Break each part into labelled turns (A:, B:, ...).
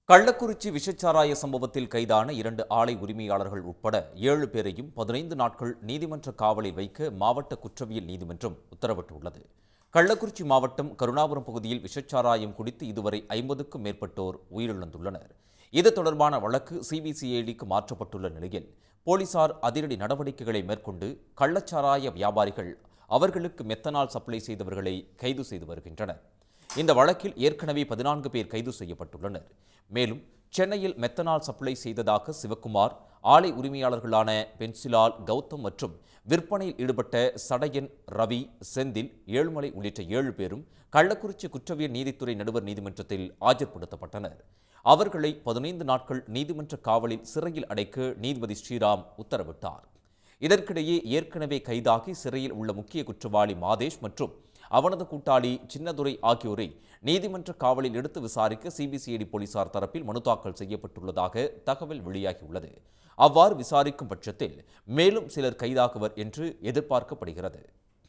A: கள்ளக்குறிச்சி விஷச்சாராய சம்பவத்தில் கைதான 2 ஆலை உரிமையாளர்கள் உட்பட 7 பேரையும் 15 நாட்கள் நீதிமன்ற காவலில் வைக்க மாவட்ட குற்றவியல் நீதிமன்றம் உத்தரவிட்டுள்ளது. கள்ளக்குறிச்சி மாவட்டம் கருணாபுரம் பகுதியில் விஷச்சாராயம் குடித்து இதுவரை 50க்கும் மேற்பட்டோர் உயிரிழந்துள்ளனர். இது தொடர்பான வழக்கு சிபிசிஐடிக்கு மாற்றப்பட்டுள்ள நிலையில் போலீசார் அதிரடி நடவடிக்கைகளை மேற்கொண்டு கள்ளச்சாராய வியாபாரிகள் அவர்களுக்கு மெத்தனால் சப்ளை செய்தவர்களை கைது செய்து வருகின்றனர். இந்த வழக்கில் ஏற்கனவே 14 பேர் கைது செய்யப்பட்டுள்ளனர். மேலும் சென்னையில் மெத்தனால் சப்ளை செய்ததாக சிவக்குமார், ஆலை உரிமையாளர்களான பென்சிலால், கௌதம் மற்றும் விற்பனையில் ஈடுபட்ட சடையன், ரவி, செந்தில், ஏழுமலை உள்ளிட்ட 7 பேரும் கள்ளக்குறிச்சி குற்றவியல் நீதித்துறை நடுவர் நீதிமன்றத்தில் ஆஜர்படுத்தப்பட்டனர். அவர்களை 15 நாட்கள் நீதிமன்ற காவலில் சிறையில் அடைக்க நீதிபதி ஸ்ரீராம் உத்தரவிட்டார். இதற்கிடையே ஏற்கனவே கைதாகி சிறையில் உள்ள முக்கிய குற்றவாளி மாதேஷ் மற்றும் அவனது கூட்டாளி சின்னதுரை ஆகியோரை நீதிமன்ற காவலில் எடுத்து விசாரிக்க சிபிசிஐடி போலீசார் தரப்பில் மனு தாக்கல் செய்யப்பட்டுள்ளதாக தகவல் வெளியாகியுள்ளது. அவ்வாறு விசாரிக்கும் பட்சத்தில் மேலும் சிலர் கைதாகுவர் என்று எதிர்பார்க்கப்படுகிறது.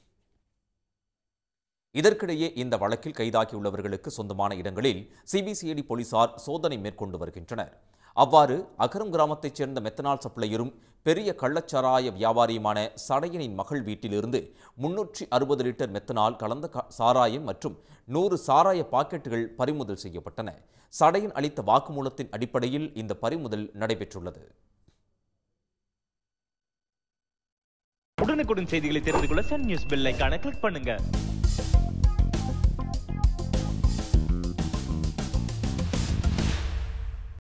A: இதற்கிடையே இந்த வழக்கில் கைதாகியுள்ளவர்களுக்கு சொந்தமான இடங்களில் சிபிசிஐடி போலீசார் சோதனை மேற்கொண்டு வருகின்றனர். அவ்வாறு அகரம் கிராமத்தைச் சேர்ந்த மெத்தனால் சப்ளையரும் பெரிய கள்ளச்சாராய வியாபாரியுமான சடையனின் மகள் வீட்டிலிருந்து 360 லிட்டர் மெத்தனால் கலந்த சாராயம் மற்றும் 100 சாராய பாக்கெட்டுகள் பறிமுதல் செய்யப்பட்டன. சடையன் அளித்த வாக்குமூலத்தின் அடிப்படையில் இந்த பறிமுதல் நடைபெற்றுள்ளது.
B: உடனுக்குடன் செய்திகளை தெரிந்து கொள்ள சன் நியூஸ் பெல் ஐகானை கிளிக் பண்ணுங்க.